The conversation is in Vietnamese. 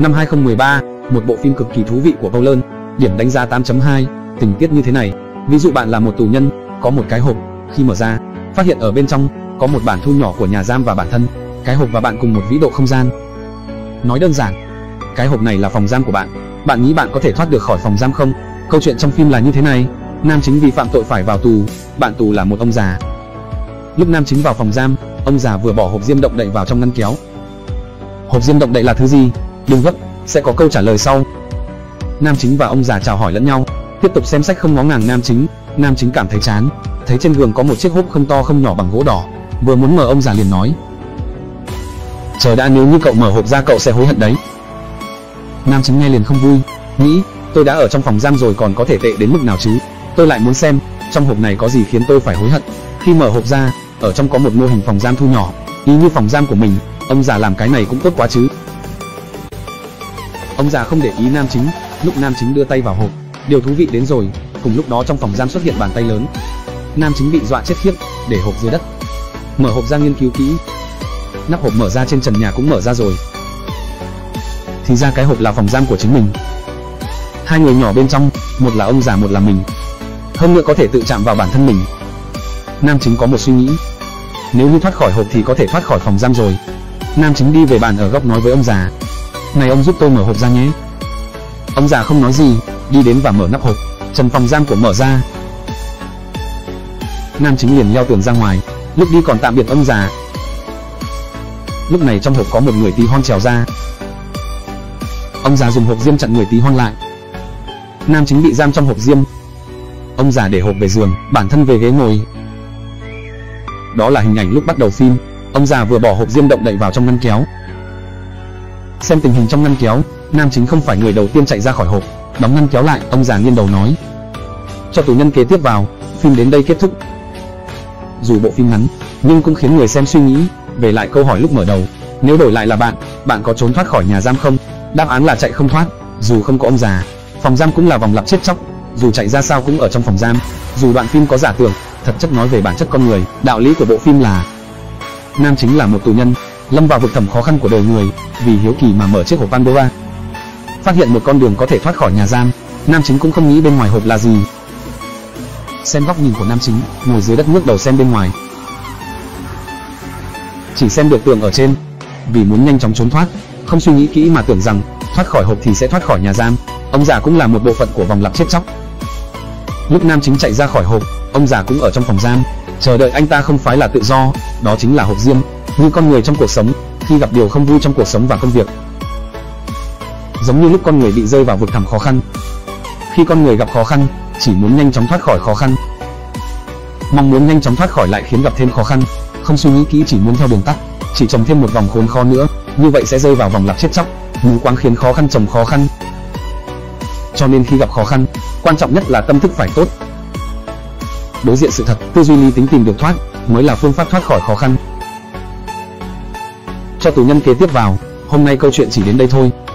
Năm 2013, một bộ phim cực kỳ thú vị của Nolan, điểm đánh giá 8.2, tình tiết như thế này. Ví dụ bạn là một tù nhân, có một cái hộp, khi mở ra, phát hiện ở bên trong có một bản thu nhỏ của nhà giam và bản thân, cái hộp và bạn cùng một vĩ độ không gian. Nói đơn giản, cái hộp này là phòng giam của bạn. Bạn nghĩ bạn có thể thoát được khỏi phòng giam không? Câu chuyện trong phim là như thế này, nam chính vì phạm tội phải vào tù, bạn tù là một ông già. Lúc nam chính vào phòng giam, ông già vừa bỏ hộp diêm động đậy vào trong ngăn kéo. Hộp diêm động đậy là thứ gì? Đừng gấp, sẽ có câu trả lời sau. Nam chính và ông già chào hỏi lẫn nhau, tiếp tục xem sách không ngó ngàng nam chính. Nam chính cảm thấy chán, thấy trên giường có một chiếc hộp không to không nhỏ bằng gỗ đỏ, vừa muốn mở ông già liền nói: "Trời đã, nếu như cậu mở hộp ra cậu sẽ hối hận đấy." Nam chính nghe liền không vui, nghĩ: "Tôi đã ở trong phòng giam rồi còn có thể tệ đến mức nào chứ? Tôi lại muốn xem trong hộp này có gì khiến tôi phải hối hận." Khi mở hộp ra, ở trong có một mô hình phòng giam thu nhỏ, y như phòng giam của mình. Ông già làm cái này cũng tốt quá chứ. Ông già không để ý nam chính. Lúc nam chính đưa tay vào hộp, điều thú vị đến rồi, cùng lúc đó trong phòng giam xuất hiện bàn tay lớn. Nam chính bị dọa chết khiếp, để hộp dưới đất. Mở hộp ra nghiên cứu kỹ, nắp hộp mở ra, trên trần nhà cũng mở ra rồi. Thì ra cái hộp là phòng giam của chính mình. Hai người nhỏ bên trong, một là ông già một là mình. Hơn nữa có thể tự chạm vào bản thân mình. Nam chính có một suy nghĩ, nếu như thoát khỏi hộp thì có thể thoát khỏi phòng giam rồi. Nam chính đi về bàn ở góc nói với ông già: "Này ông, giúp tôi mở hộp ra nhé." Ông già không nói gì, đi đến và mở nắp hộp, trần phòng giam của mở ra. Nam chính liền leo tường ra ngoài, lúc đi còn tạm biệt ông già. Lúc này trong hộp có một người tí hon trèo ra. Ông già dùng hộp diêm chặn người tí hon lại. Nam chính bị giam trong hộp diêm. Ông già để hộp về giường, bản thân về ghế ngồi. Đó là hình ảnh lúc bắt đầu phim. Ông già vừa bỏ hộp diêm động đậy vào trong ngăn kéo. Xem tình hình trong ngăn kéo, nam chính không phải người đầu tiên chạy ra khỏi hộp. Đóng ngăn kéo lại, ông già nghiêng đầu nói: "Cho tù nhân kế tiếp vào." Phim đến đây kết thúc. Dù bộ phim ngắn, nhưng cũng khiến người xem suy nghĩ. Về lại câu hỏi lúc mở đầu, nếu đổi lại là bạn có trốn thoát khỏi nhà giam không? Đáp án là chạy không thoát. Dù không có ông già, phòng giam cũng là vòng lặp chết chóc. Dù chạy ra sao cũng ở trong phòng giam. Dù đoạn phim có giả tưởng, thật chất nói về bản chất con người. Đạo lý của bộ phim là nam chính là một tù nhân, lâm vào vực thẳm khó khăn của đời người. Vì hiếu kỳ mà mở chiếc hộp Pandora, phát hiện một con đường có thể thoát khỏi nhà giam. Nam chính cũng không nghĩ bên ngoài hộp là gì. Xem góc nhìn của nam chính, ngồi dưới đất ngước đầu xem bên ngoài, chỉ xem được tường ở trên. Vì muốn nhanh chóng trốn thoát, không suy nghĩ kỹ mà tưởng rằng thoát khỏi hộp thì sẽ thoát khỏi nhà giam. Ông già cũng là một bộ phận của vòng lặp chết chóc. Lúc nam chính chạy ra khỏi hộp, ông già cũng ở trong phòng giam, chờ đợi anh ta không phải là tự do, đó chính là hộp diêm. Như con người trong cuộc sống, khi gặp điều không vui trong cuộc sống và công việc, giống như lúc con người bị rơi vào vực thẳm khó khăn. Khi con người gặp khó khăn, chỉ muốn nhanh chóng thoát khỏi khó khăn. Mong muốn nhanh chóng thoát khỏi lại khiến gặp thêm khó khăn. Không suy nghĩ kỹ, chỉ muốn theo đường tắt, chỉ trồng thêm một vòng khốn khó nữa. Như vậy sẽ rơi vào vòng lặp chết chóc, mù quáng khiến khó khăn chồng khó khăn. Cho nên khi gặp khó khăn, quan trọng nhất là tâm thức phải tốt. Đối diện sự thật, tư duy lý tính tìm được thoát, mới là phương pháp thoát khỏi khó khăn. Cho tù nhân kế tiếp vào. Hôm nay câu chuyện chỉ đến đây thôi.